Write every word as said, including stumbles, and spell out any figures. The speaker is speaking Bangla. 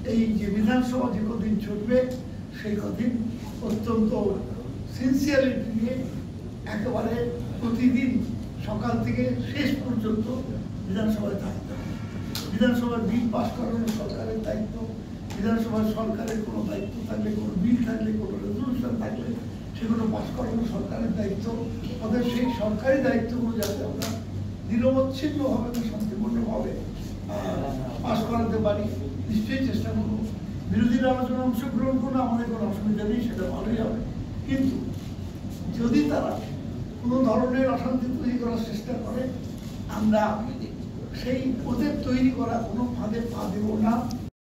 এই যে বিধানসভা যে কদিন চলবে সেই কদিন অত্যন্ত সিনসিয়ারিটি নিয়ে একেবারে প্রতিদিন সকাল থেকে শেষ পর্যন্ত বিধানসভায় থাকতে হবে। বিধানসভার বিল পাস করানো সরকারের দায়িত্ব, বিধানসভার সরকারের কোনো দায়িত্ব থাকলে, কোনো বিল থাকলে, কোনো রেজলিউশন থাকলে সেগুলো পাস করানো সরকারের দায়িত্ব। আমাদের সেই সরকারি দায়িত্বগুলো যাতে আমরা নিরবচ্ছিন্নভাবে শান্তিপূর্ণভাবে পাস করাতে পারি নিশ্চয়ই চেষ্টা করবো। বিরোধীরা আলোচনা অংশগ্রহণ করলে আমাদের কোনো অসুবিধা নেই, সেটা ভালোই হবে। কিন্তু যদি তারা কোনো ধরনের অশান্তি তৈরি করার চেষ্টা করে আমরা সেই ওদের তৈরি করা কোনো ফাঁদে পা দেব না।